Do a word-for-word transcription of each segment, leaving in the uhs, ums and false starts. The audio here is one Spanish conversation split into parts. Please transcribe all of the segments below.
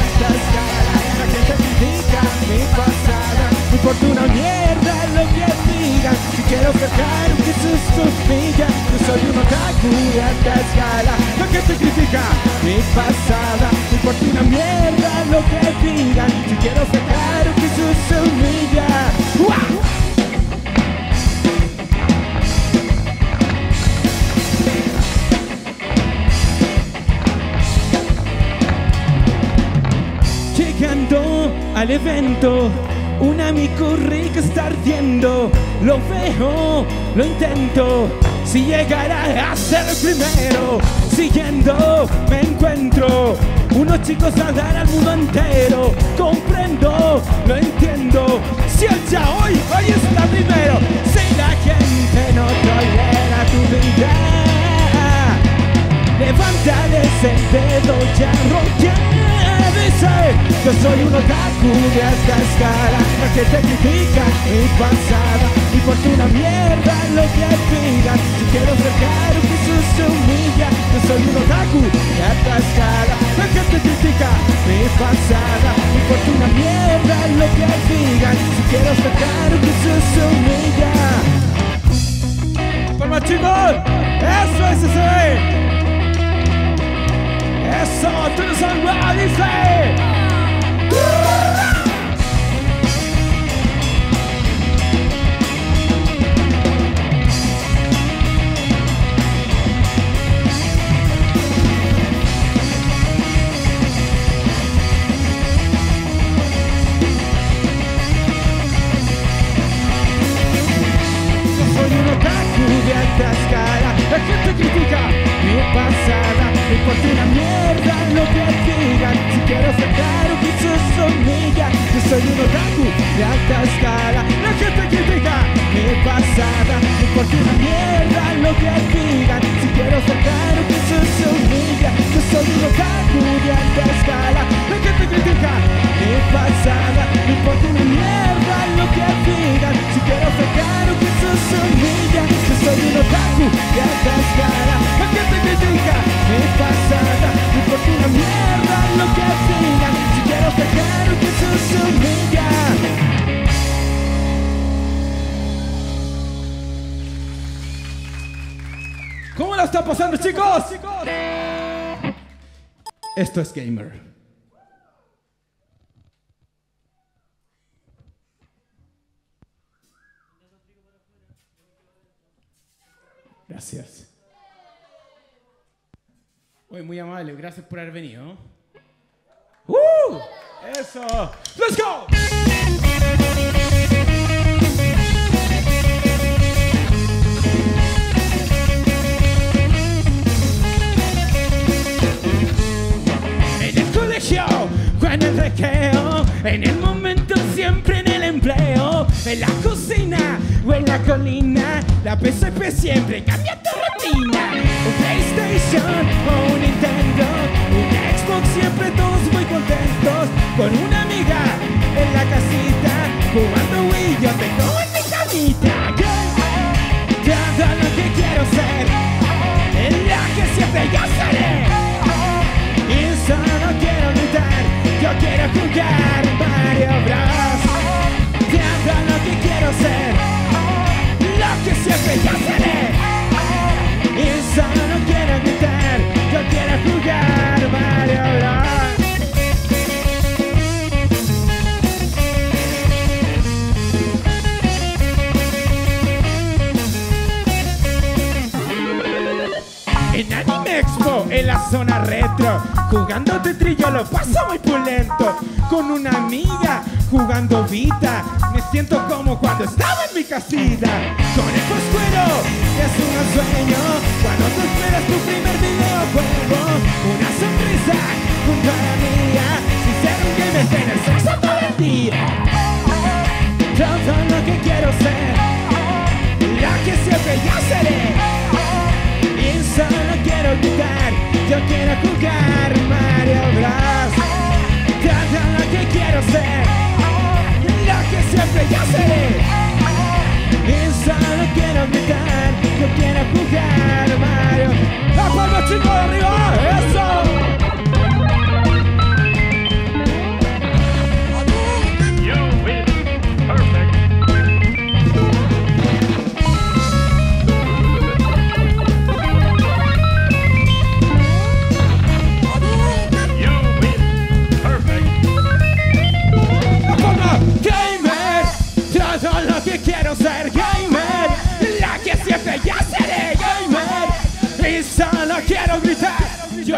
alta escala. La gente critica mi pasada, no importa una mierda lo que digan. Si quiero sacar un Jesús humilla, yo soy un otaku de alta escala. La gente critica mi pasada, no importa una mierda lo que digan. Si quiero sacar un Jesús humilla. ¡Wow! Llegando al evento, un amigo rico está ardiendo. Lo veo, lo intento, si llegará a ser el primero. Siguiendo me encuentro unos chicos a dar al mundo entero. Comprendo, lo entiendo, si él ya hoy, hoy está primero. Si la gente no tolera tu vida, levántales el dedo ya roquea. Dice, yo soy un otaku de alta escala. La gente critica mi pasada, y por una mierda lo que digan. Si quiero sacar un Jesús se humilla. Yo soy un otaku de alta escala. La gente critica mi pasada, y por una mierda lo que digan. Si quiero sacar un Jesús se humilla. ¡Palmas, chicos! ¡Eso es ese! Eso, tú no sabes nada, dice. Yo soy un otaku de alta escala. La gente critica mi pasada, me importa una mierda lo que digan. Si quiero sacar un Jesús humilla. Yo soy un otaku de alta escala. La gente critica mi pasada, me importa una mierda lo que digan. Si quiero sacar un Jesús humilla. Yo soy un otaku de alta escala. La gente critica mi pasada, me importa una mierda lo que digan. Si quiero sacar un Jesús humilla. Yo soy un otaku de alta escala. La gente critica mi pasada, me importa una mierda lo que digan. Si quiero sacar un Jesús humilla. ¿Cómo la está pasando, chicos? Esto es Gamer. Gracias. Oye, muy amable, gracias por haber venido. ¡Uh! ¡Eso! ¡Let's go! En el colegio, en el recreo, en el momento siempre en el empleo, en la cocina o en la colina, la P S P siempre cambia tu rutina. Un PlayStation o un Nintendo, un Xbox, siempre todos muy contentos. Con una amiga en la casita, jugando Wii, yo te cojo en mi camita. Yo, todo lo que quiero ser, en la que siempre yo seré. Y solo quiero gritar, yo quiero jugar Mario Bros. Todo lo que quiero ser, lo que siempre yo seré. Y solo quiero gritar, yo quiero jugar Mario Bros. En Anime Expo, en la zona retro, jugando Tetris yo lo paso muy pulento. Con una amiga, jugando Vita, me siento como cuando estaba en mi casita. Con el Pascuero, es un sueño, cuando tú esperas tu primer videojuego. Una sonrisa junto a la mía, sin ser un gamer, tener sexo todo el día. Todo lo que quiero ser, la que siempre yo seré. Y solo quiero gritar, yo quiero jugar Mario Bros. Todo lo que quiero ser, lo que siempre yo seré. Y solo quiero gritar, yo quiero jugar Mario. ¡La palma, chicos, de arriba! ¡Eso!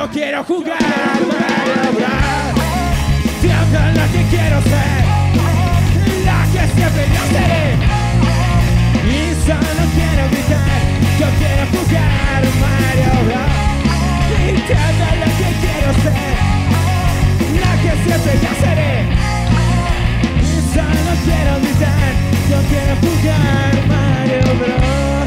Yo quiero jugar Mario Bros. Siempre la que quiero ser, la que siempre yo seré. Y solo quiero gritar, yo quiero jugar Mario Bros. Y siempre la que quiero ser, la que siempre yo seré. Y solo quiero gritar, yo quiero jugar Mario Bros.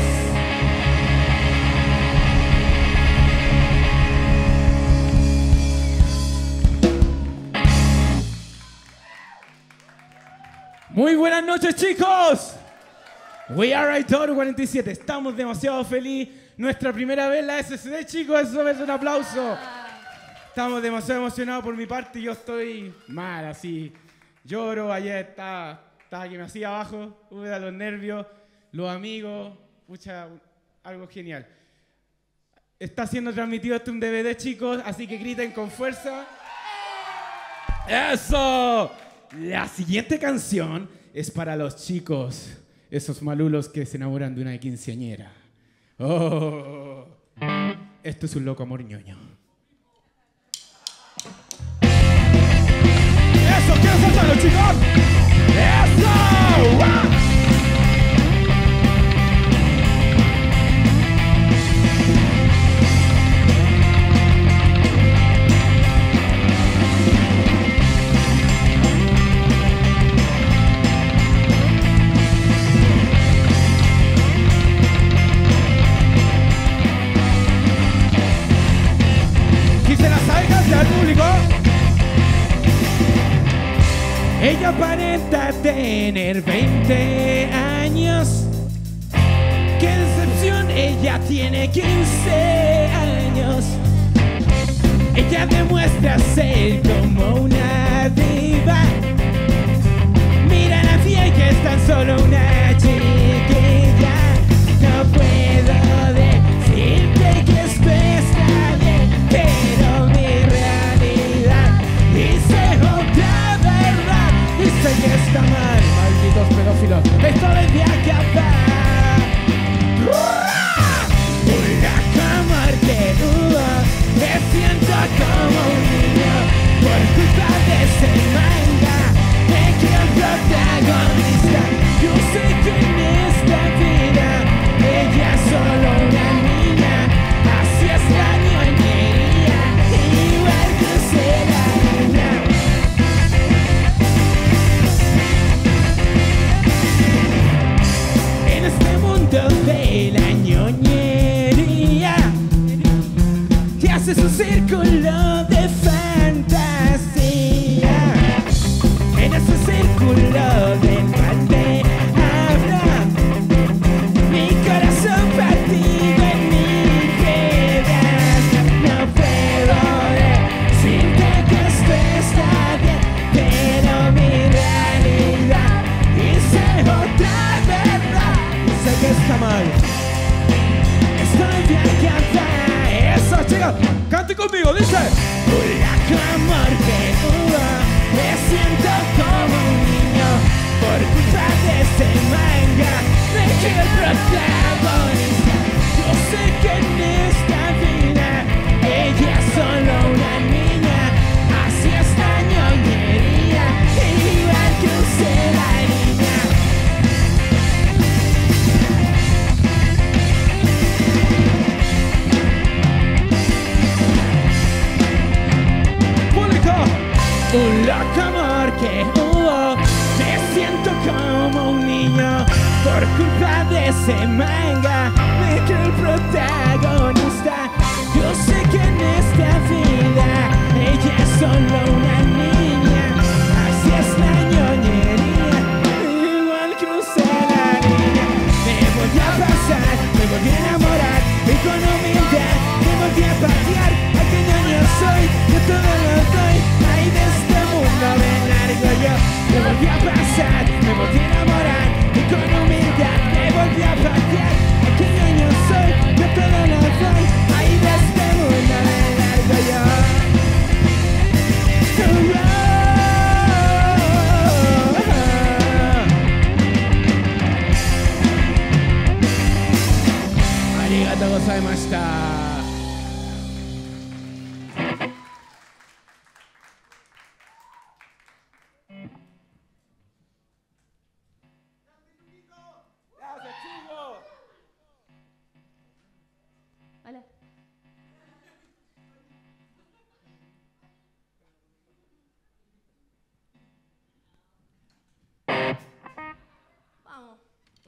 Muy buenas noches, chicos. We are Aitor cuarenta y siete. Estamos demasiado felices. Nuestra primera vez en la S S D, chicos. Eso es un aplauso. Estamos demasiado emocionados por mi parte. Yo estoy mal, así. Lloro. Ayer estaba, estaba que me hacía abajo. Hubo los nervios, los amigos. Pucha, algo genial. Está siendo transmitido este un D V D, chicos. Así que griten con fuerza. ¡Eso! La siguiente canción es para los chicos, esos malulos que se enamoran de una quinceañera. Oh, esto es un loco amor ñoño. ¡Eso! ¿Quieren saltarlo, chicos? ¡Eso! ¡Wow! Al público. Ella aparenta tener veinte años. Qué decepción, ella tiene quince años. Ella demuestra ser como una diva. Mira la vieja, es tan solo una chiquilla. No puedo decirte que esto está bien, pero mi sé que está mal, malditos pedófilos. Esto debe acabar. Una amor que dudo, me siento como un niño por culpa de ese manga. Me quiero protagonista. Yo sé que en esta vida ella es solo una niña. Así es la ñoñería, igual que ser la niña. De la ñoñería que hace su círculo de fantasía. En ese círculo de balde habrá mi corazón partido en mil pedazos. No puedo decirte que esto está bien, pero mi realidad dice otra verdad. Sé que está mal. Estoy bien cantar. Eso, chicos. Cante conmigo, dice. Un amor que dudo. Me siento como un niño por culpa de este manga. De que el protagonista. Yo sé que en esta vida ella es solo una niña. Así es la ñoñería, igual que usted la niña. Un loco amor que hubo, me siento como un niño por culpa de ese manga, de que el protagonista. Yo sé que en esta vida ella es solo una niña. Así es la ñoñería, igual crucé la línea. Me volví a pasar, me volví a enamorar, y con humildad me volví a patear. ¿A qué ñoño soy? Yo todo lo doy. Ahí de este mundo me largo yo. Me volví a pasar, me volví a enamorar, y con humildad me volví a patear. ¿A qué ñoño soy? Yo todo lo doy. Ahí de este mundo me largo yo. Arigatou gozaimashita.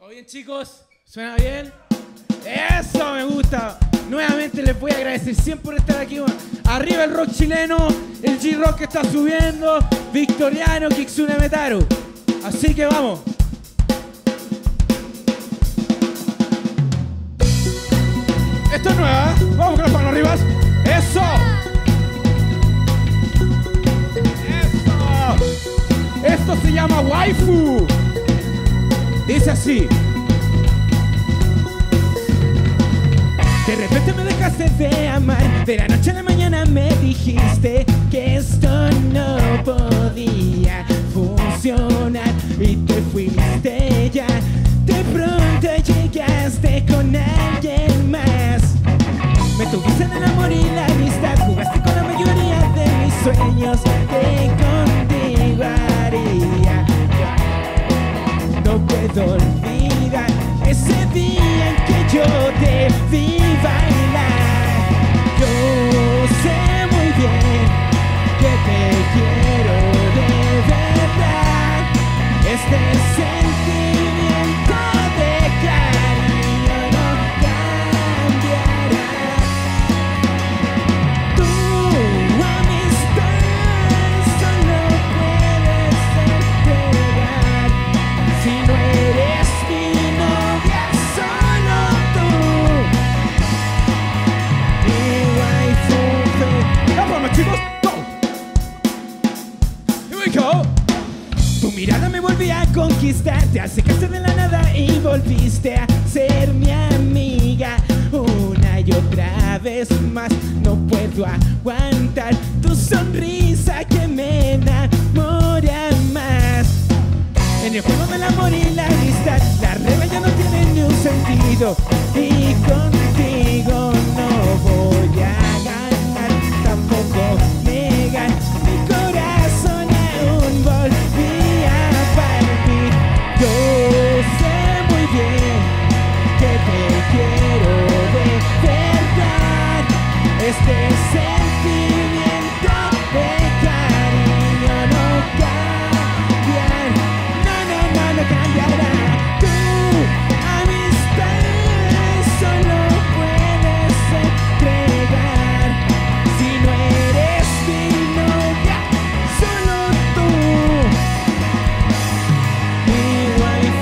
¿Todo bien, chicos? ¿Suena bien? ¡Eso me gusta! Nuevamente les voy a agradecer siempre por estar aquí. Arriba el rock chileno, el G-Rock que está subiendo, Victoriano, Kitsune Metaru. Así que vamos. Esto es nueva, ¿eh? Vamos con las manos arriba. ¡Eso! ¡Eso! Esto se llama Waifu. Dice así. De repente me dejaste de amar, de la noche a la mañana me dijiste que esto no podía funcionar y te fuiste ya. De pronto llegaste con alguien más. Me tuviste en el amor y la amistad, jugaste con la mayoría de mis sueños que contigo haría. No puedo olvidar ese día en que yo te vi bailar. Yo sé muy bien que te quiero de verdad. Este sentimiento de cariño no cambiará. Tu amistad solo puedes entregar si no eres mi novia, solo tú. Mi waifu. ¡Vamos, chicos! ¡Go! Here we go. Tu mirada me volvía a conquistar, te acercaste de la nada y volviste a ser mi amiga. Una y otra vez más no puedo aguantar tu sonrisa que me enamora más. En el juego del amor y la amistad, la regla ya no tiene ni un sentido. Y contigo no voy a ganar, tampoco negar. Mi corazón aún volvía a partir. Yo sé muy bien que te quiero de verdad. Este sentimiento de cariño no cambiará. No, no, no, no cambiará. Tu amistad solo puedes entregar si no eres mi novia, solo tú. Mi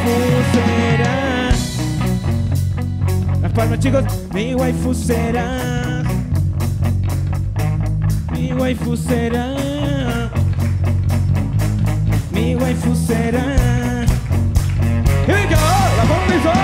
waifu será. Las palmas, chicos. Mi waifu será. Mi waifu será. Mi waifu será. Here we go. La palma hizo.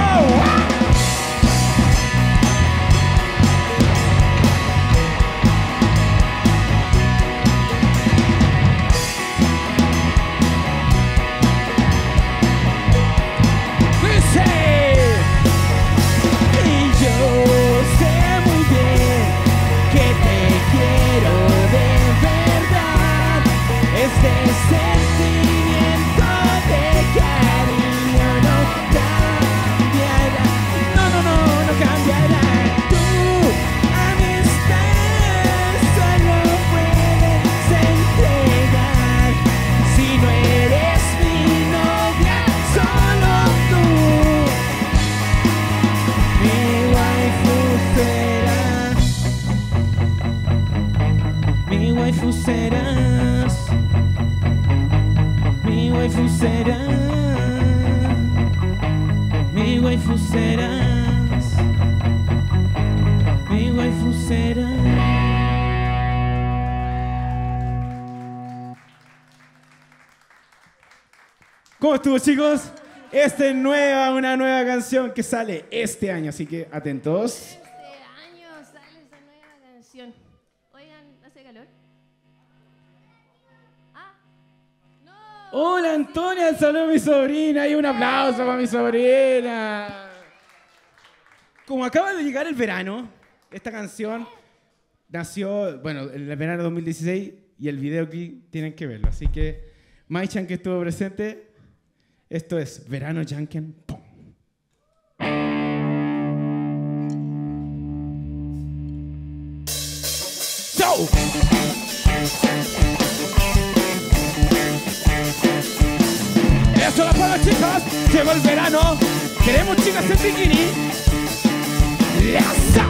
Serás, mi waifu serás, mi waifu serás, mi waifu serás. ¿Cómo estuvo, chicos? Esta es nueva, una nueva canción que sale este año, así que atentos. Este año sale esa nueva canción. Oigan, ¿hace calor? Hola Antonia, saludos a mi sobrina y un aplauso para mi sobrina. Como acaba de llegar el verano, esta canción nació, bueno, en el verano de dos mil dieciséis y el video aquí tienen que verlo. Así que, Mai-chan que estuvo presente, esto es Verano Janken Pong. So. Eso la para, chicas, llegó el verano. ¿Queremos chicas en bikini? ¡Let's go!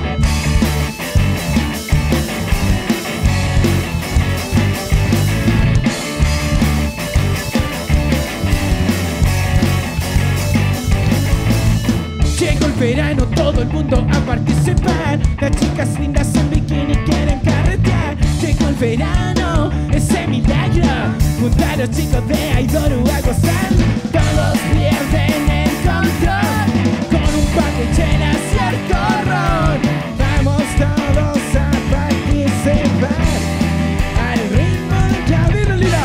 Llegó el verano, todo el mundo a participar. Las chicas lindas en bikini quieren carretear. Llegó el verano, ese milagro. Junto a los chicos de Aidoru a gozar. Todos pierden el control con un par de chelas y alcohol. Vamos todos a participar al ritmo del Claudio Lila.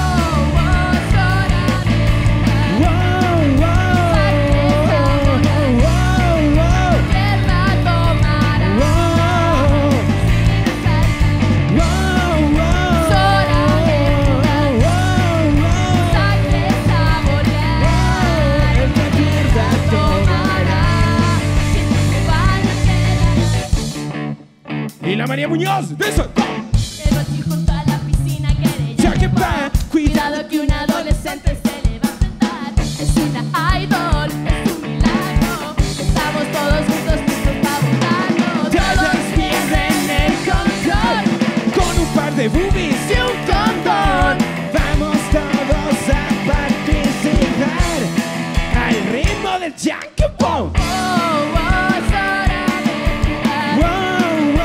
Y la María Muñoz, de eso. Pero si junto a la piscina quiere Ya que va, cuidado que un adolescente se le va a enfrentar. Es una idol, es un milagro. Estamos todos juntos listos para votarnos. todos pierden el control con un par de boobies y un condón. Vamos todos a participar al ritmo del Yankee Bomb. Oh, oh, es hora de jugar. Wow, wow,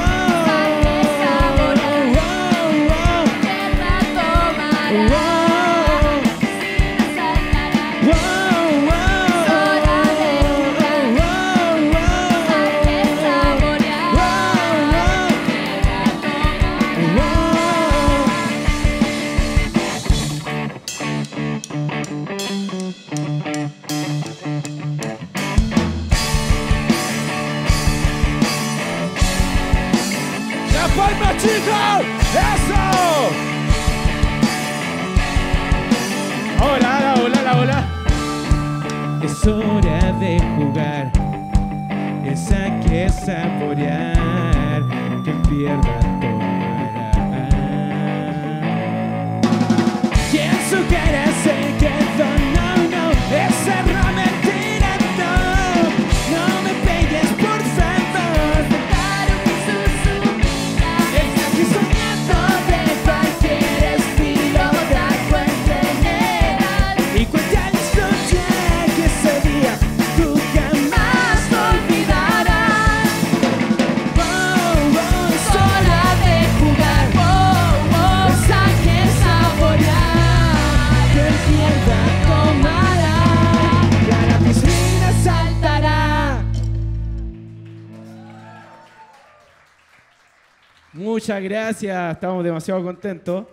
¡Palma, chicos! ¡Eso! Hola, hola, hola, hola. Es hora de jugar. Esa que saborear. Que pierda tomará. Y en su cara se quedó. No, no, esa era mentira. No, no me pegues, por favor. Claro que susumita. Estoy soñando de cualquier estilo, taco en general. Y cuéntales lo ya que ese día tú jamás lo olvidarás. Oh, oh, Es hora de jugar. Oh, oh, saque saborear. que pierda tomará. Y a la piscina saltará. Muchas gracias, estamos demasiado contentos.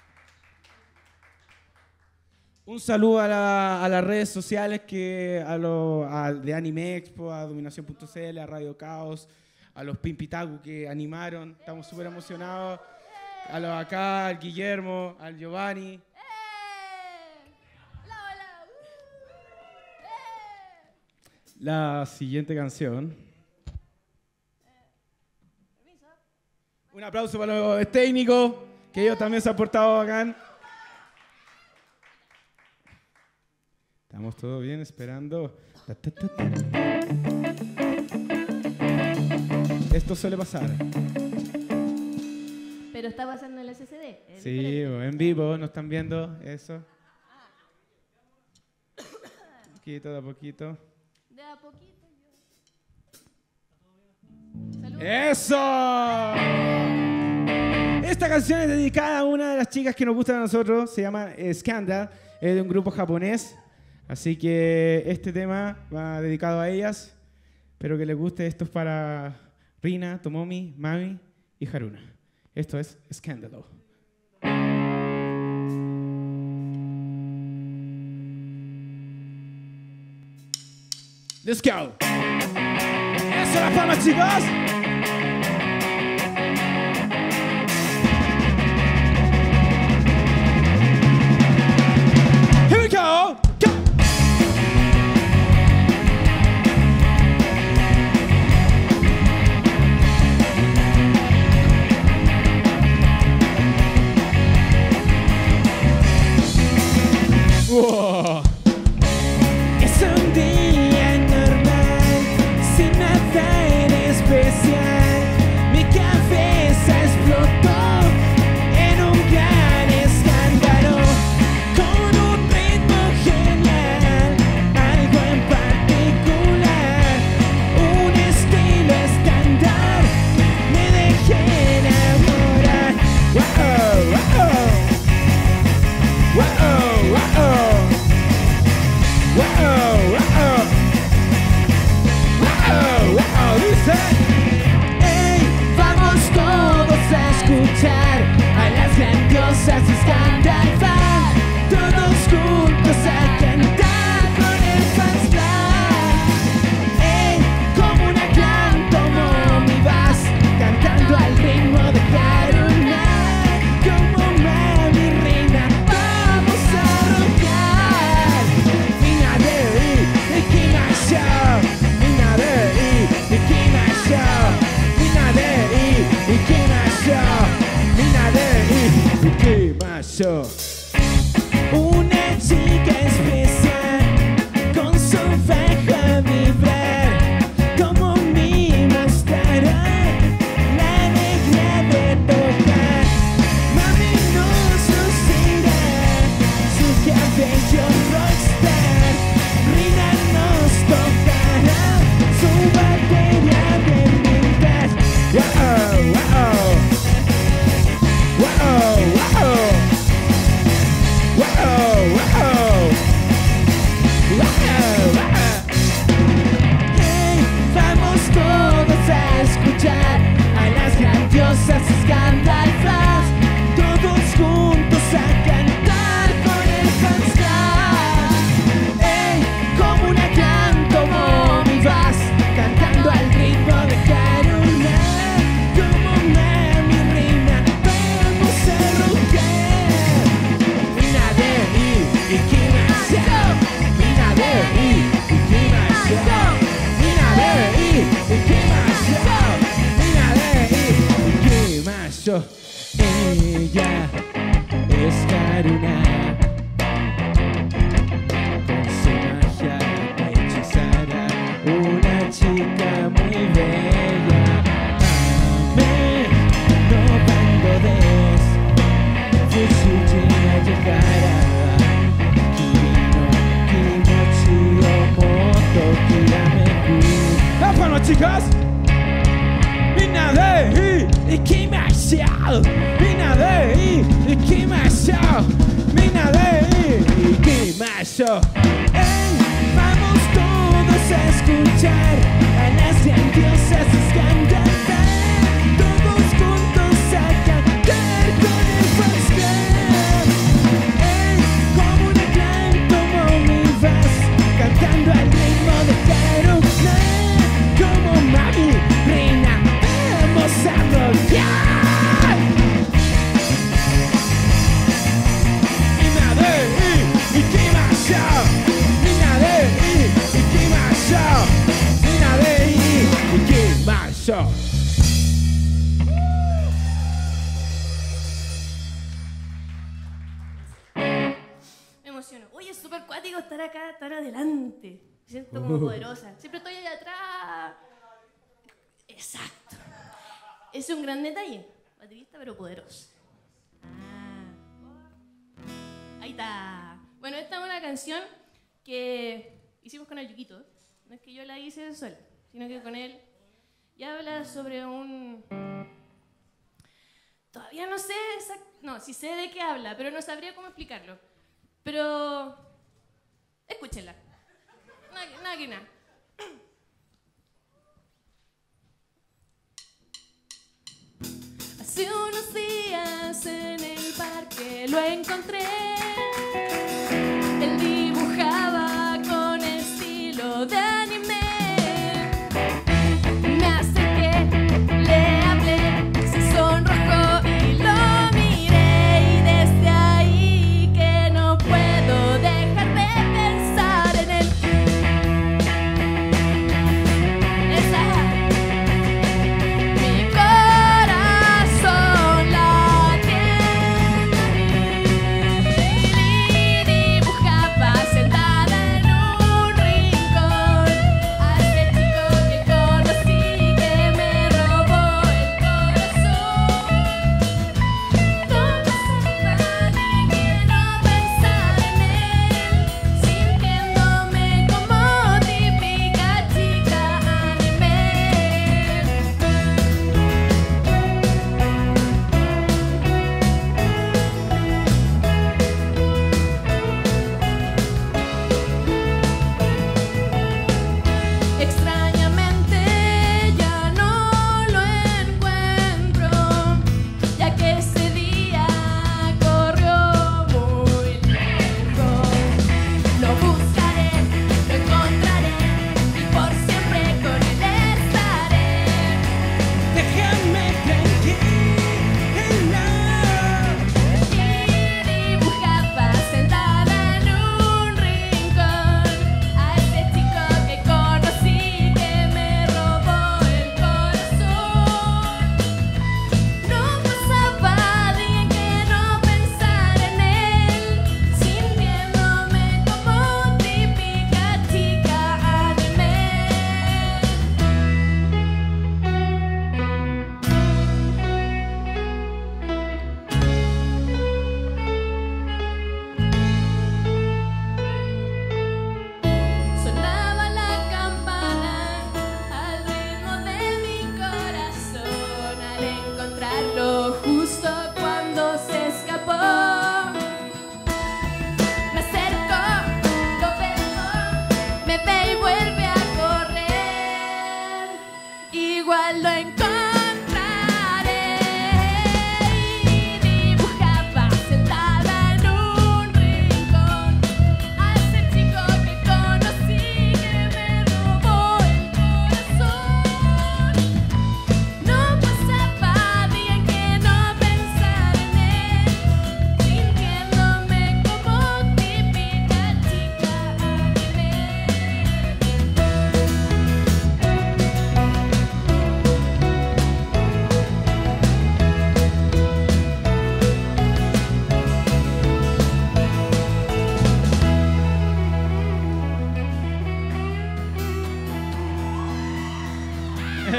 Un saludo a, la- a las redes sociales, que a los a- de Anime Expo, a Dominación punto c l, a Radio Caos, a los Pimpitaku que animaron. Estamos súper emocionados. A los acá, al Guillermo, al Giovanni. ¡Eh! ¡Hola, hola! ¡Uh! ¡Eh! La siguiente canción. Permiso. Un aplauso para los técnicos, que ellos también se han portado bacán. Estamos todos bien esperando. Ta, ta, ta, ta. Esto suele pasar. Pero está pasando en el S S D. es Sí, diferente. en vivo, nos están viendo. Eso. Poquito de a poquito. De a poquito yo. Saludos. ¡Eso! Esta canción es dedicada a una de las chicas que nos gustan a nosotros. Se llama eh, Scandal. Es de un grupo japonés. Así que este tema va dedicado a ellas. Espero que les guste. Esto es para Rina, Tomomi, Mami y Haruna. Esto es Scandalo. Let's go. Eso, las palmas, chicos. Here we go. Go. Wow. Es un día normal. una chica especial, con su faja vibrar, como mi mostrará la alegría de tocar. Mami nos lucirá su cabello rockstar, Rina nos tocará su batería de vintage. Wow, wow, wow, wow, wow, wow, wow, wow. Hey, vamos todos a escuchar a las grandiosas Scandal Flash, todos juntos a cantar con el Fansclash. Hey, como una gran como mi vas, cantando al ritmo de Karuna, como mami reina, vamos a romper. Mina de I y Kimasa, Mina de I y Kimasa, Mina de I y Kimasa, Mina de I y Kimasa. Ella es Karuna, con su magia hechizará una chica muy bella. Amén, no bandodes, Fushujina llegará. Kirino, Kimochi, Omoto, Kirameku. ¡Las manos, chicas! Mina de I y Kimasa, Mina de I y Kimasa, Mina de I y Kimasa. Ey, vamos todos a escuchar a las grandiosas Scandal Flash, todos juntos a cantar con el Fansclash. Ey, como una gran como mi vas, cantando al ritmo de Karuna, como mami reina, vamos a rockear. Mina de I y Kimasa, Mina de I y Kimasa, Mina de I y Kimasa. Me emociono. Oye, es súper cuático estar acá tan adelante. Me siento como poderosa. Siempre estoy allá atrás. Exacto. Es un gran detalle. Baterista, pero poderosa. Ah. Ahí está. Bueno, esta es una canción que hicimos con el Yuquito. No es que yo la hice sola, sino que con él. Y habla sobre un... Todavía no sé exact... No, sí sé de qué habla, pero no sabría cómo explicarlo. Pero... Escúchenla. Nada, nada que nada. Hace unos días en el parque lo encontré. Él dibujaba con estilo de anime. Me acerqué, le hablé, se sonrojó y lo miré. Y desde ahí que no puedo dejar de pensar en él. Esa. Mi corazón late.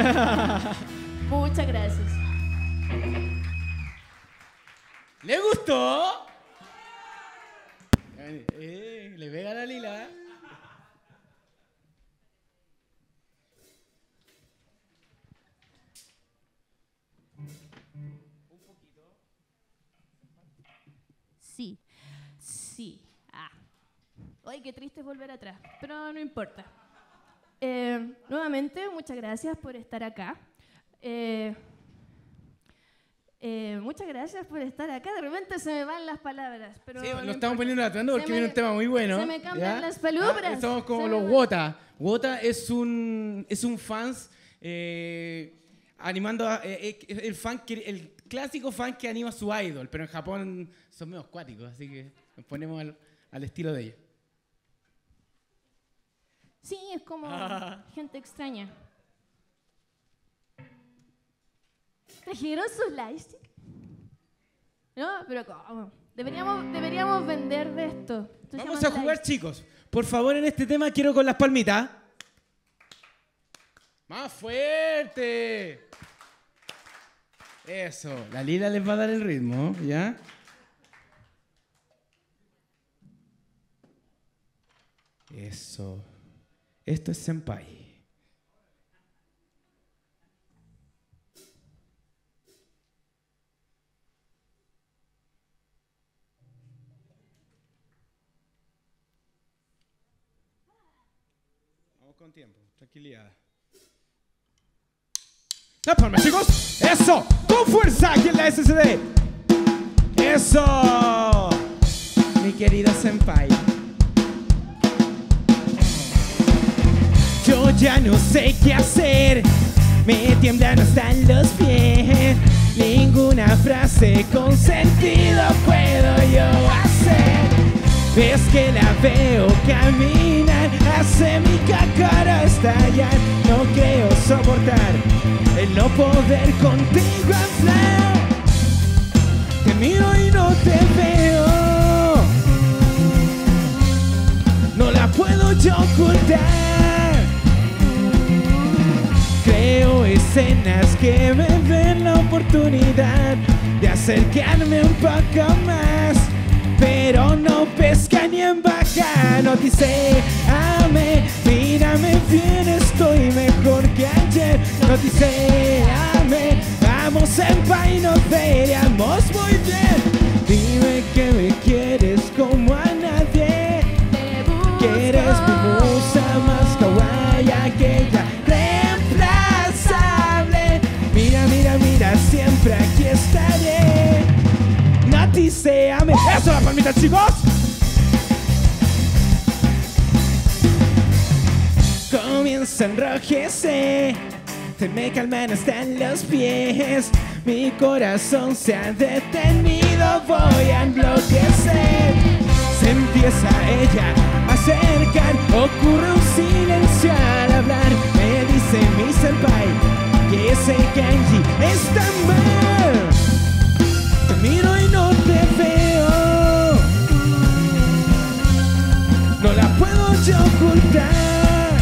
Muchas gracias. ¿Le gustó? Eh, le pega la Lila. Sí, sí. Ah. Ay, qué triste es volver atrás, pero no importa. Eh, nuevamente, muchas gracias por estar acá. Eh, eh, muchas gracias por estar acá. De repente se me van las palabras, pero Sí, no nos importa. estamos poniendo atuendo porque Se me- viene un tema muy bueno. se me cambian ¿ya? las palabras. Ah, Somos como Se los me- Wota. Wota es un, es un fans eh, animando a, eh, eh, el fan que, el clásico fan que anima a su idol, pero en Japón son medio acuáticos, así que nos ponemos al, al estilo de ellos. Sí, es como Ah. gente extraña. ¿Trajeron sus lightsticks? No, pero ¿cómo? Deberíamos, deberíamos vender de esto. Esto se Vamos llama a jugar, lightstick. chicos. Por favor, en este tema quiero con las palmitas. ¡Más fuerte! Eso. La Lila les va a dar el ritmo, ¿ya? Eso. Esto es Senpai. Vamos con tiempo, tranquilidad. ¡La palma, chicos! ¡Eso! ¡Con fuerza! Aquí en la S S D. ¡Eso! Mi querida Senpai. Yo ya no sé qué hacer. Me tiemblan hasta los pies. Ninguna frase con sentido puedo yo hacer. Es que la veo caminar, hace mi cácara estallar. No creo soportar el no poder contigo hablar. Te miro y no te veo, no la puedo yo ocultar. Creo escenas que me den la oportunidad de acercarme un poco más, pero no pesca ni en baja. No dice, ame, mírame bien, estoy mejor que ayer. No dice, ame, vamos senpai, nos veríamos muy bien. Dime que me quieres como a nadie, Te busco. que eres mi musa más kawaii, aquella reemplazable. Mira, mira, mira, siempre aquí estaré. No dice, ame. ¡Eso, la palmita, chicos! Comienza a enrojecer, se me calman hasta los pies. Mi corazón se ha detenido, voy a enloquecer. Se empieza ella a acercar, ocurre un silencio al hablar. Me dice mi senpai que ese kanji está mal. Te miro y no te veo, no la puedo yo ocultar.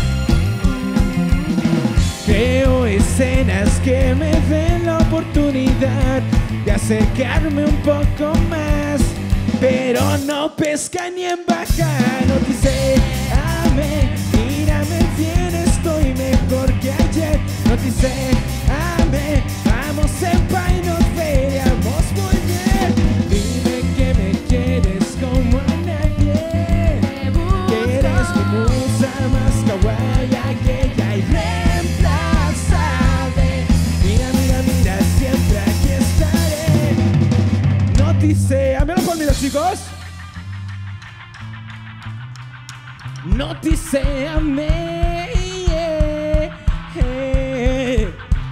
Creo escenas que me den la oportunidad de acercarme un poco más, pero no pesca ni en baja. No dice, ame, mírame bien, estoy mejor que ayer. No dice, ame, vamos senpai, nos veríamos muy bien. Dime que me quieres como a nadie, Te busco. que eres mi musa más kawaii, aquella irreemplazable. Mira, mira, mira, siempre aquí estaré. No dice, ame los palmitas, chicos. No dice, ame. Yeah, yeah.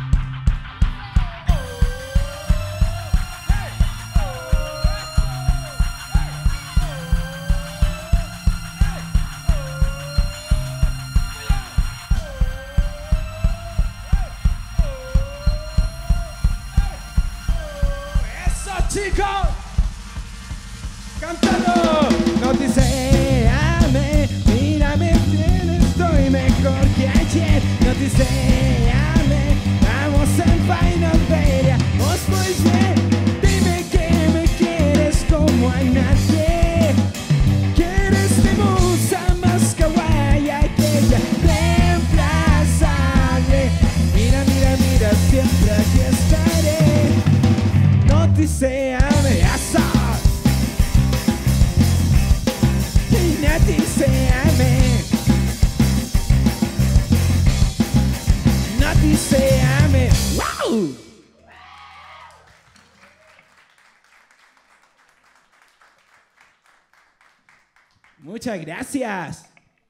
¡Eso, chicos! ¡Cántalo! No dice, ame, mírame bien, estoy mejor que ayer. No dice, ame, Muchas gracias.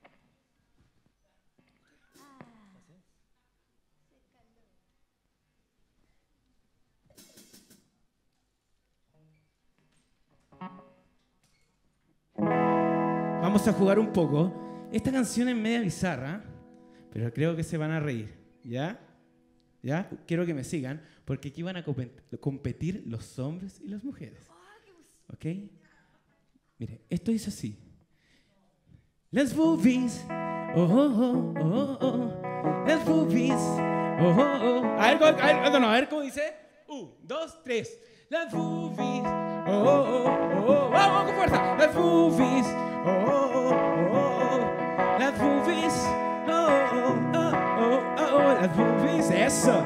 Vamos a jugar un poco. Esta canción es media bizarra, pero creo que se van a reír. ¿Ya? ¿Ya? Quiero que me sigan, porque aquí van a competir los hombres y las mujeres. ¿Ok? Mire, esto dice así. Las boobies, oh, oh, oh, oh, oh. Las boobies, oh, oh, oh. A ver, a ver, no, a ver cómo dice. Un, dos, tres. Las boobies, oh, oh, oh, oh. Vamos con fuerza. Las boobies, oh, oh, oh, oh. Las boobies, oh, oh, oh, oh, oh, oh. Las boobies, eso.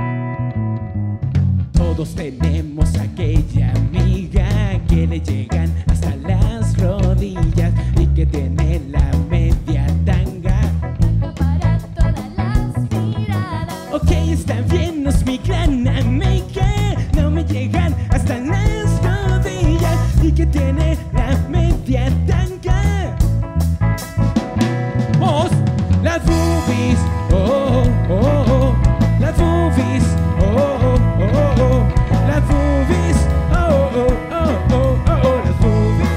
Todos tenemos aquella amiga que le llegan hasta las rodillas y que tiene la media tanga para todas las miradas. Ok, está bien, no es mi gran amiga, no me llegan hasta las rodillas y que tiene la media tanga. Vamos, las boobies, oh, oh, oh, las boobies, oh, oh, oh, oh, las boobies, oh, oh, oh, oh, oh, las boobies.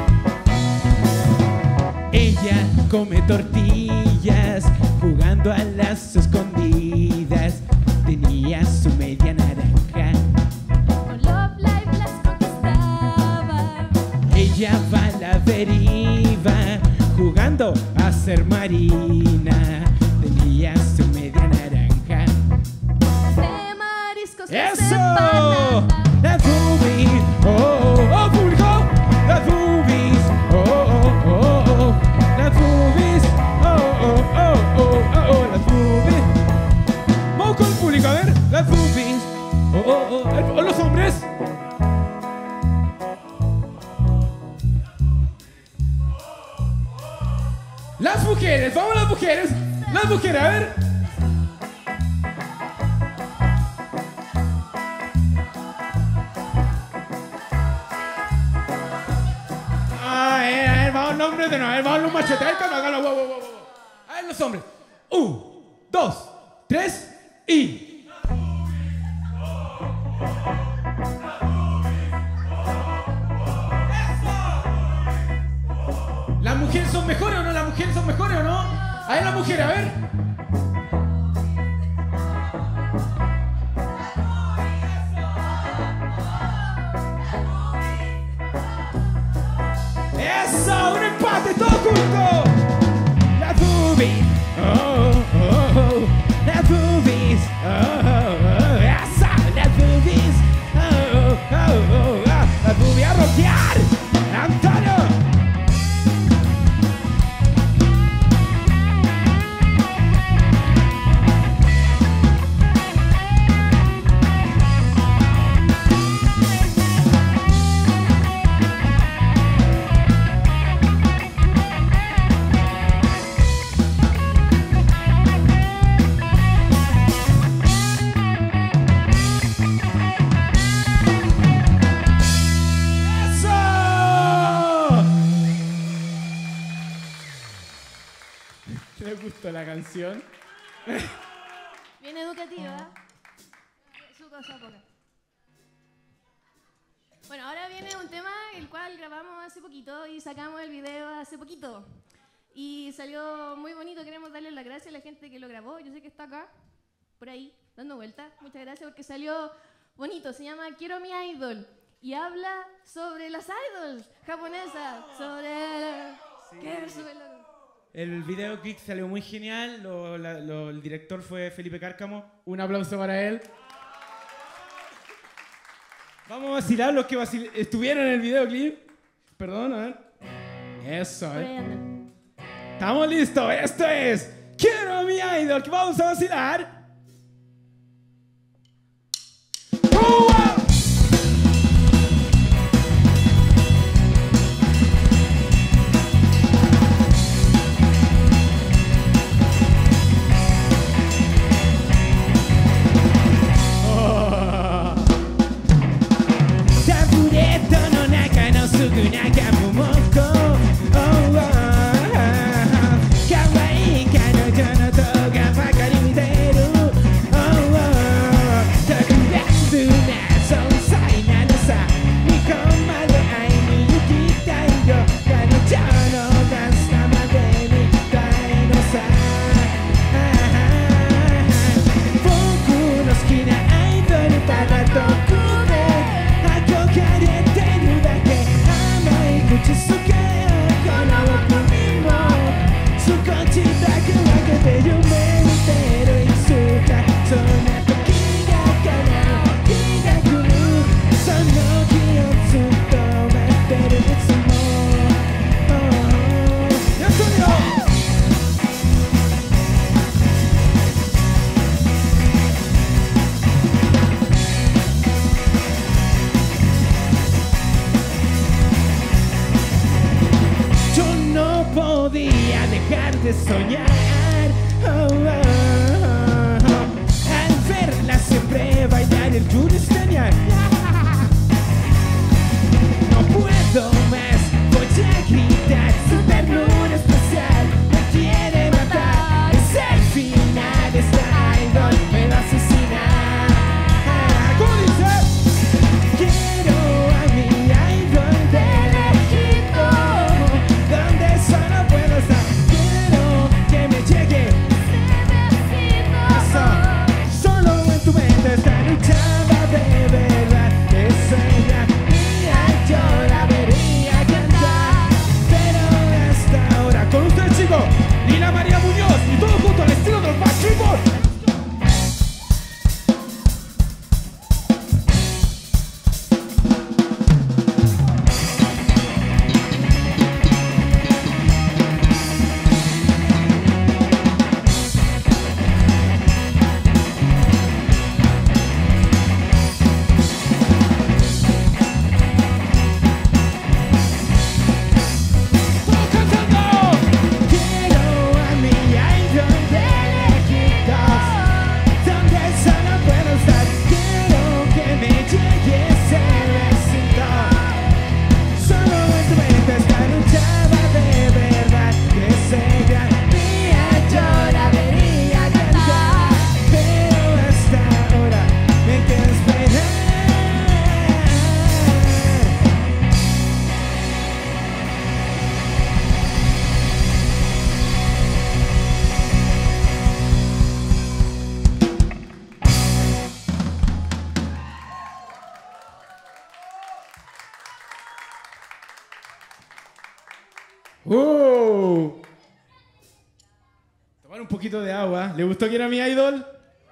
Ella come tortillas jugando a las escondidas, tenía su media naranja. Con Love Live las conquistaba. Ella va a la deriva jugando a ser marina, tenía su media naranja. De mariscos que ¡Eso! se empanaban. Las boobies, oh, oh, oh, público. Las boobies, oh, oh, oh, oh. Las boobies, oh, oh, oh, oh, oh, oh. Las boobies. Vamos con el público, a ver. Las boobies, oh, oh, oh. ¿O los hombres? Las mujeres, vamos las mujeres. Las mujeres, a ver. A ver, a ver, vamos los hombres de nuevo. A ver, vamos los machetes. A ver, calma, calma, wow, wow, wow, wow. A ver, los hombres. Un, dos, tres y... ¿Las mujeres son mejores o no? ¿Las mujeres son mejores o no? A ver, las mujeres, a ver. ¡Eso! ¡Un empate! ¡Todos juntos! Las boobies, oh, oh, oh. Las boobies, oh, oh, oh. ¡Eso! Las boobies, oh, oh, oh, oh. Las boobies a rockear. ¡Antonio! ¿Les gustó la canción? Bien educativa. Su cosa poca. Bueno, ahora viene un tema el cual grabamos hace poquito y sacamos el video hace poquito. Y salió muy bonito, queremos darle las gracias a la gente que lo grabó. Yo sé que está acá, por ahí, dando vueltas. Muchas gracias porque salió bonito. Se llama Quiero mi idol. Y habla sobre las idols japonesas. Sobre... La... Sí. ¿Qué? Sobre la... El videoclip salió muy genial, lo, la, lo, el director fue Felipe Cárcamo, un aplauso para él. Vamos a vacilar los que vacil estuvieron en el videoclip. Perdón, a ver. Eso, a ver. Estamos listos, esto es Quiero a mi idol, que vamos a vacilar. ¡Oh, wow! Tabureto no naka no sugu naka momoko. Oh, hiciste soñar. Oh, oh, oh, oh. Al verla siempre bailar el Yuristanian. No puedo más, voy a gritar. Su ternura especial me quiere matar. Es el final, esta idol me va a asesinar. ¿Cómo dice? Quiero a mi idol del equipo, donde solo puedo estar. Quiero que me llegue eso. Solo en tu mente está luchando de verdad. Es ella mía, yo la vería cantar. Pero hasta ahora, con usted, chicos, Lina María Muñoz y todo junto al estilo de los Backstreet Boys. ¡Oh! Tomar un poquito de agua. ¿Le gustó que era mi idol?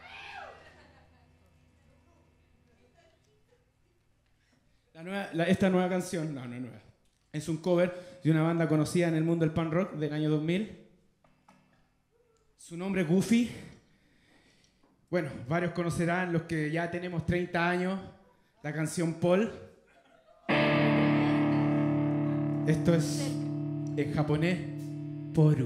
La nueva, la, esta nueva canción, no, no es nueva. Es un cover de una banda conocida en el mundo del punk rock del año dos mil. Su nombre es Goofy. Bueno, varios conocerán, los que ya tenemos treinta años, la canción Paul. Esto es en japonés, Poru.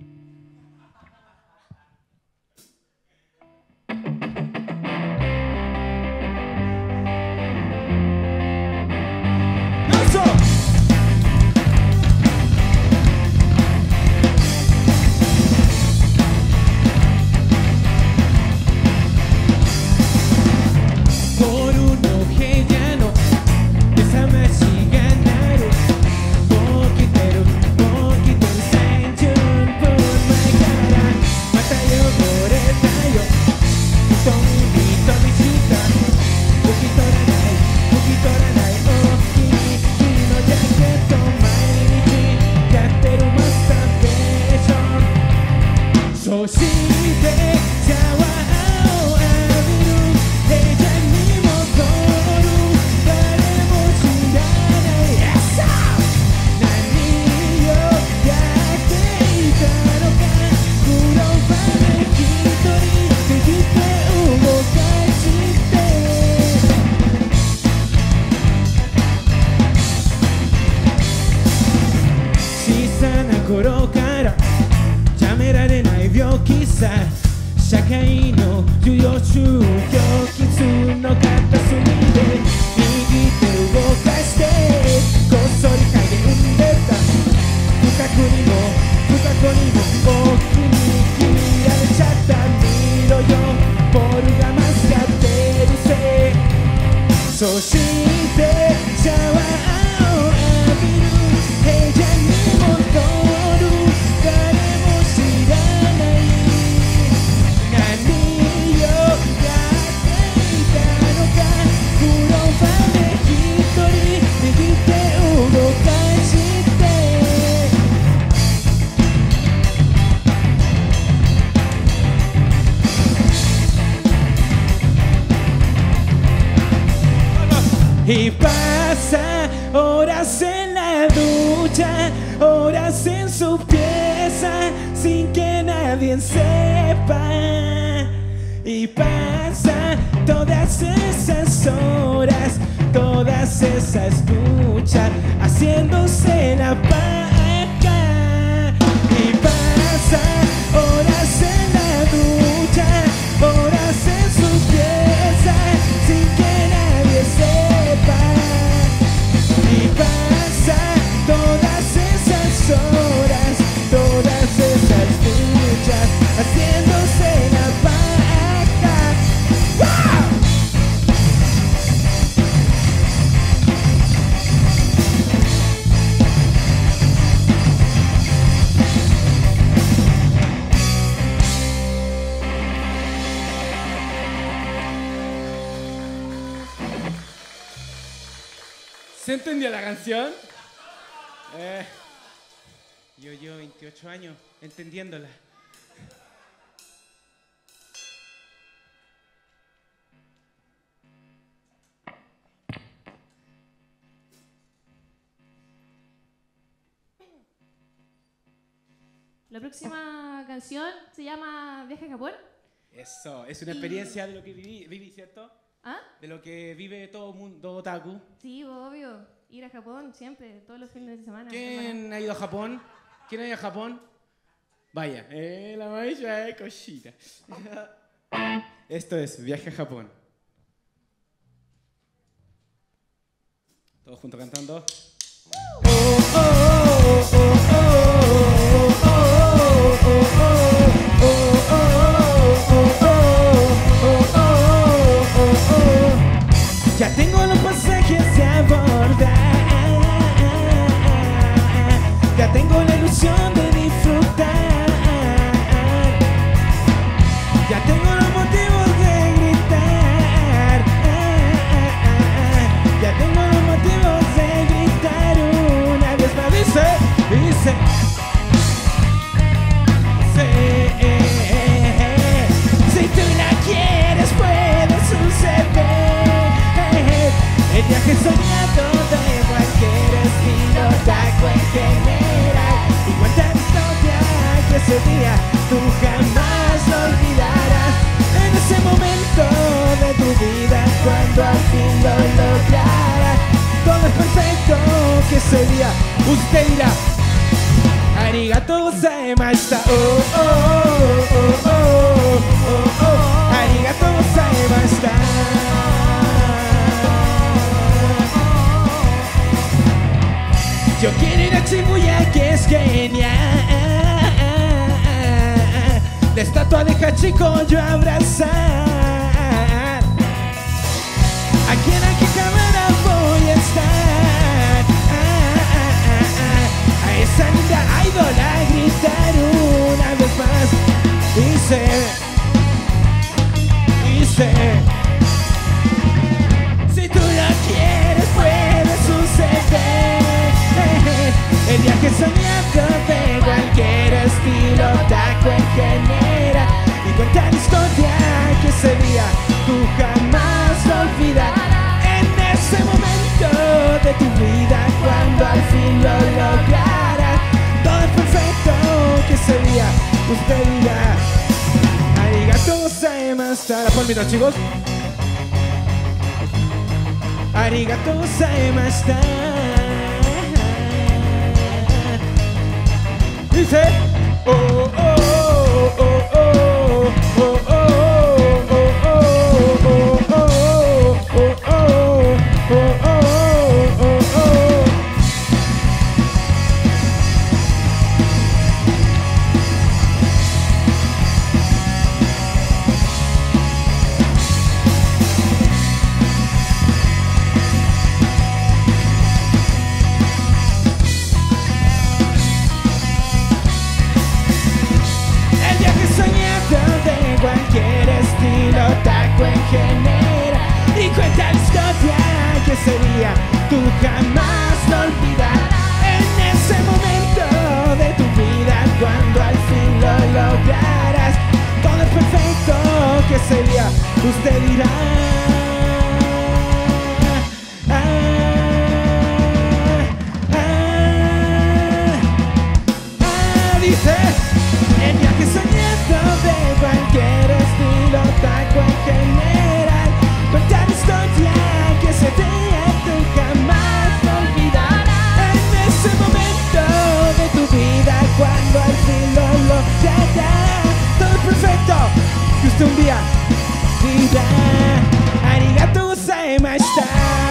Y pasa horas en la ducha, horas en su pieza, sin que nadie sepa. Y pasa todas esas horas, todas esas duchas, haciéndose la paja. Y pasa ¿Se entendió la canción? Eh, yo llevo veintiocho años entendiéndola. La próxima canción se llama Viaje a Japón. Eso, es una experiencia de lo que viví, viví, ¿cierto? ¿Ah? De lo que vive todo mundo otaku. Sí, obvio. Ir a Japón siempre, todos los fines de semana. ¿Quién ha ido a Japón? ¿Quién ha ido a Japón? Vaya, eh, la mailla es cosita. Esto es Viaje a Japón. Todos juntos cantando. Ya tengo los pasajes a abordar. Ya tengo la ilusión de disfrutar. Ya tengo los motivos de gritar. Ya tengo los motivos de gritar. Una vez más dice, dice, sí. Si tú la quieres puede suceder. El viaje soñado de cualquier estilo, taco en general. Y cuenta historia que ese día tú jamás lo olvidarás. En ese momento de tu vida, cuando al fin lo lograrás. Todo es perfecto que ese día usted dirá arigato gozaimashita. Oh, oh, oh, oh, oh, oh, oh. Arigato gozaimashita. Yo quiero ir a Shibuya, que es genial. La estatua de Hachiko yo abrazar. Aquí en Akihabara voy a estar. A esa linda idol a gritar una vez más. Dice, dice, si tú lo quieres puede suceder. El viaje soñado de cualquier estilo, taco en general. Y cuenta la historia que ese día tú jamás lo olvidarás. En ese momento de tu vida, cuando al fin lo lograrás. Todo es perfecto que ese día usted dirá arigato gozaimashita. La palmita, chicos. Arigato gozaimashita. Dice, oh, oh, oh, oh, oh, oh, oh, oh, oh, oh, oh, oh, oh, oh. Cualquier estilo, taco en general. Y cuenta la historia que ese día tú jamás lo olvidarás. En ese momento de tu vida, cuando al fin lo lograrás. Todo es perfecto que ese día usted dirá ah, ah, ah, dice el viaje soñado de cualquier estilo, taco en general. Cuenta la historia que ese día tú jamás lo olvidarás. En ese momento de tu vida, cuando al fin lo lograrás. Todo es perfecto que usted un día dirá arigato gozaimashita.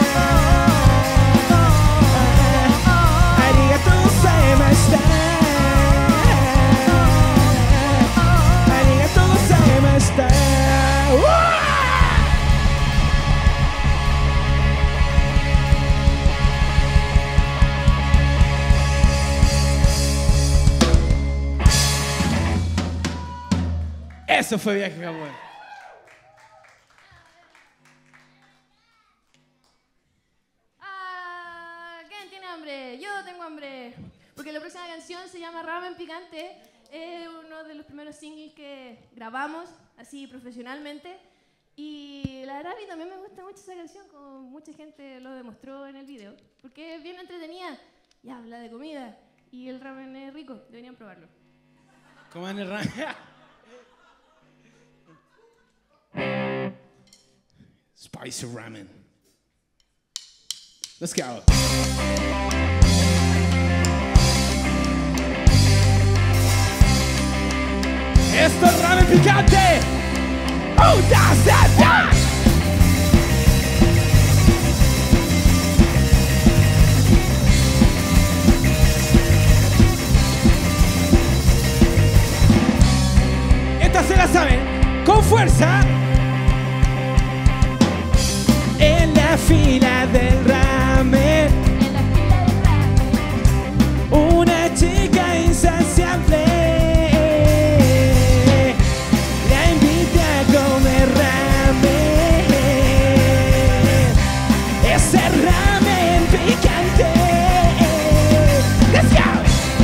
Arigato gozaimashita. Eso fue Viaje a Japón. Ah. la próxima canción se llama Ramen Picante. Es uno de los primeros singles que grabamos así profesionalmente. Y la verdad a mí también me gusta mucho esa canción, como mucha gente lo demostró en el video, porque es bien entretenida y habla de comida. Y el ramen es rico, deberían probarlo. Coman el ramen. Spicy ramen. Let's go. Esto es ramen picante. Oh, das, das, das. Esta se la saben con fuerza. En la fila del ramen, En la fila del ramen, una chica insaciable la invita a comer ramen. Ese ramen picante. Let's go.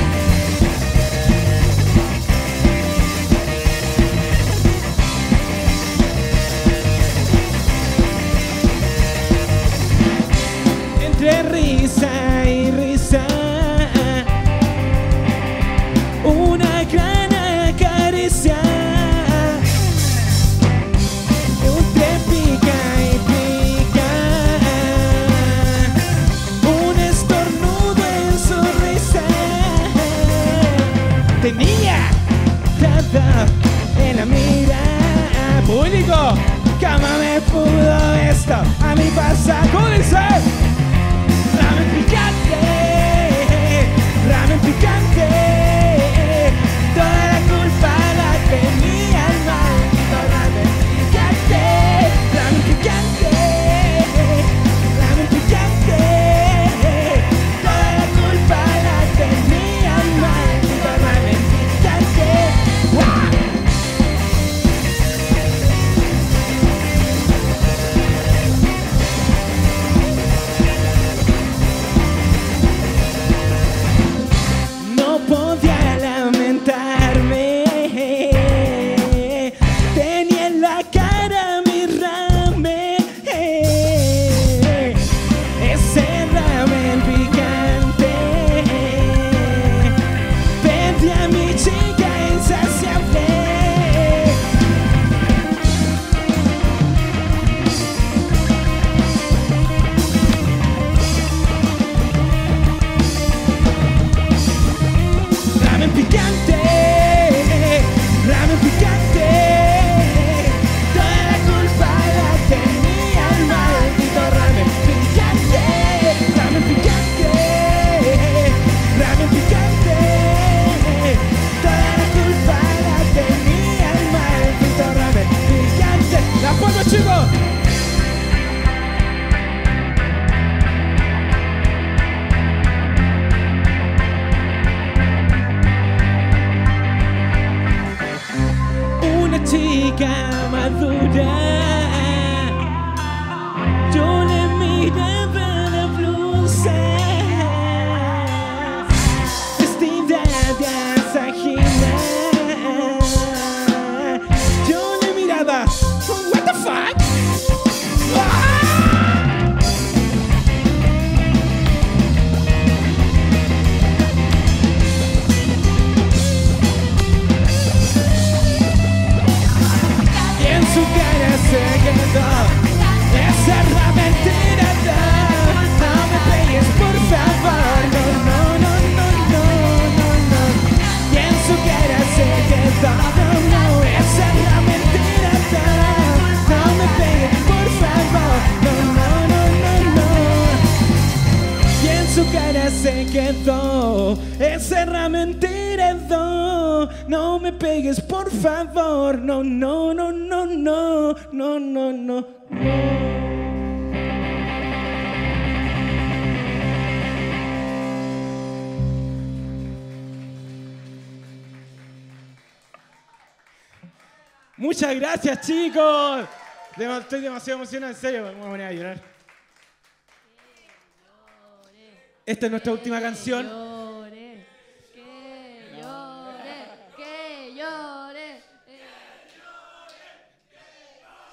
Entre risa y risa, una gran caricia, entre pica y pica, un estornudo en su risa. Tenía nada en la mira. Público, ¿cómo me pudo esto a mí pasar? ¿Cómo dice? Ramen picante, ramen picante, toda la culpa la tenía el maldito ramen picante, ramen picante, ramen picante, toda la culpa la tenía el maldito ramen picante. ¡Wow! No podía lamentarme, tenía en la cara mi ramen, ese ramen picante, pedí a mi chica insaciable. Ramen picante, ramen picante, toda la culpa la tenía el maldito ramen picante, ramen picante, ramen picante, toda la culpa la tenía el maldito ramen picante. ¡La pongo, chicos! Una chica madura, yo le miraba la blusa, vestida de asajina, yo le miraba, what the fuck? ¡Ah! Y en su cara se quedó ese ramen tirado. No me pegues, por favor. No, no, no, no, no, no, no. Y en su cara se quedó no, no, ese ramen tirado. No me pegues, por favor. No, no, no, no, no. Y en su cara se quedó ese ramen tirado. No me pegues, por favor. No, no, no, no, no, no, no, no. Muchas gracias, chicos. Dem- Estoy demasiado emocionado, en serio. Me voy a poner a llorar. Esta es nuestra última canción. Lloré.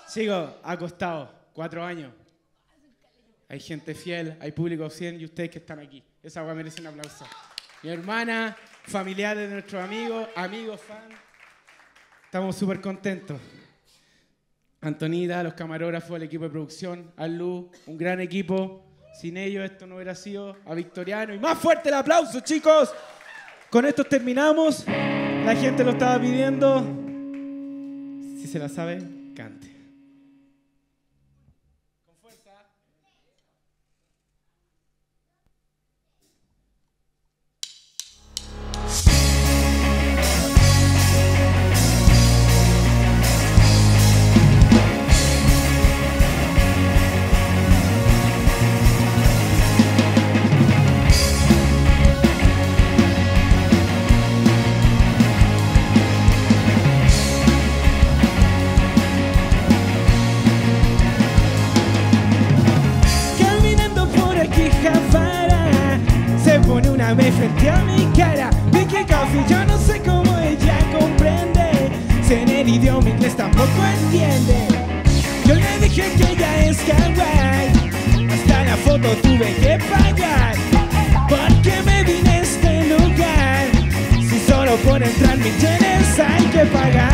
Chicos, ha costado cuatro años. Hay gente fiel, hay público cien y ustedes que están aquí. Esa agua merece un aplauso. Mi hermana, familiares de nuestros amigos, amigos, fans. Estamos súper contentos. Antonita, los camarógrafos, el equipo de producción, Alú, un gran equipo. Sin ellos esto no hubiera sido a Victoriano. Y más fuerte el aplauso, chicos. Con esto terminamos. La gente lo estaba pidiendo. Si se la sabe, cante. Con fuerza. Me frente a mi cara, Vicky Coffee, yo no sé cómo ella comprende. Si en el idioma inglés tampoco entiende. Yo le dije que ella es kawaii, hasta la foto tuve que pagar. Porque me vine a este lugar, si solo por entrar mi yenes hay que pagar.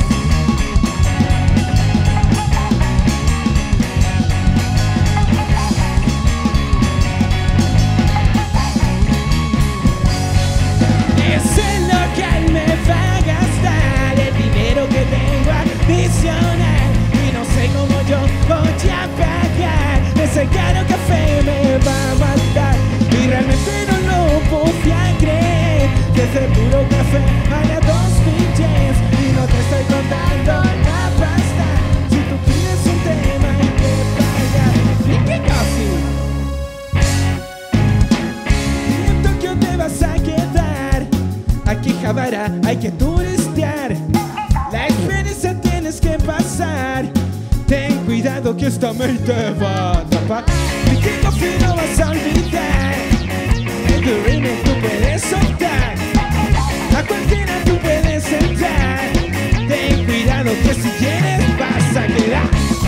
Adicional, y no sé cómo yo voy a pagar. Ese caro café me va a matar y realmente no lo podía creer. Que ese puro café vale dos mil yens y no te estoy contando la pasta. Si tú pides un tema hay que pagar. Vicky Coffee. Y en Tokio te vas a quedar. Aquí Javara hay que turistear. La experiencia tienes que pasar. Ten cuidado que esta mail te va a tapar. Vicky Coffee no vas a olvidar. En tu remake tú puedes soltar. A cualquiera tú puedes entrar. Ten cuidado que si quieres vas a quedar.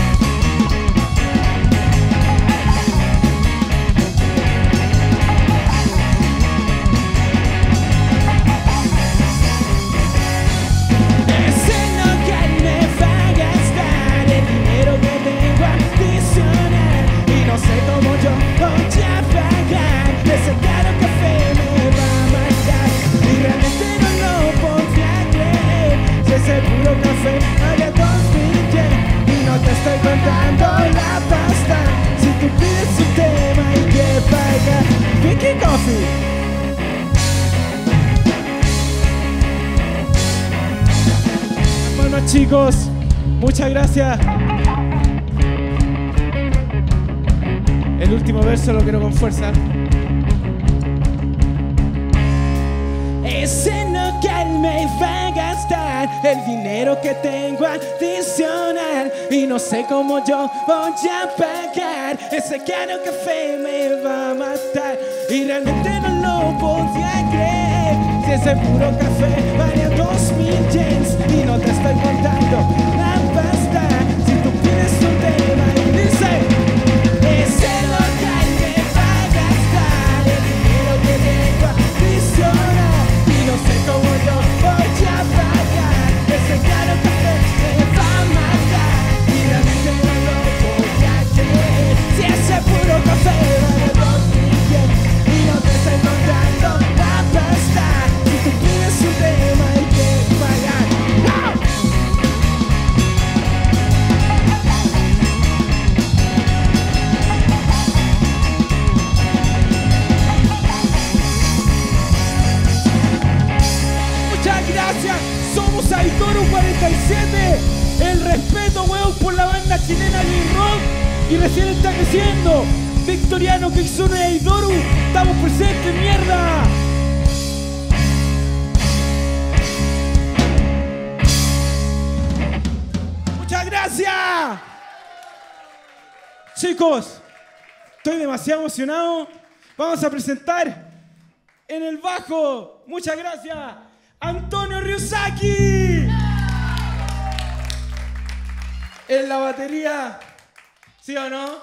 Estoy contando la pasta. Si tú pides un tema hay que pagar. Vicky Coffee. Bueno chicos, muchas gracias. El último verso lo quiero con fuerza. Ese local me va a gastar el dinero que tengo adicional y no sé cómo yo voy a pagar. Ese caro café me va a matar y realmente no lo podía creer. Si ese puro café vale dos mil yens y no te estoy contando la pasta. Si tú pides un tema y dice ese local me va a gastar el dinero que tengo adicional. No sé cómo yo voy a pagar. Ese caro café me va a matar y realmente no lo voy a creer. Si ese puro café vale dos mil yens y no te estoy contando la pasta. Si tú pides un tema hay que pagar. ¡No! Gracias, somos Aidoro cuarenta y siete. El respeto, weón, por la banda chilena Lil Rock y recién está creciendo. Victoriano, Kixuno y Aidoro, estamos presentes, mierda. Muchas gracias. Chicos, estoy demasiado emocionado. Vamos a presentar en el bajo. Muchas gracias. Antonio Ryusaki. En la batería, ¿sí o no?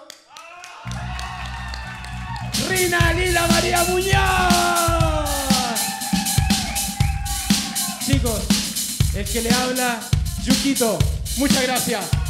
Rina Lila María Muñoz. Chicos, el que le habla, Yuquito. Muchas gracias.